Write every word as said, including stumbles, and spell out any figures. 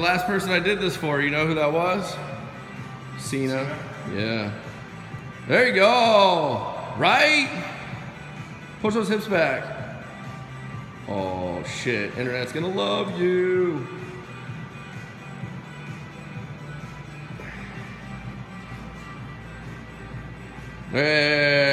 last person I did this for, you know who that was? Cena. Yeah. There you go. Right? Push those hips back. Oh shit, internet's gonna love you. Hey.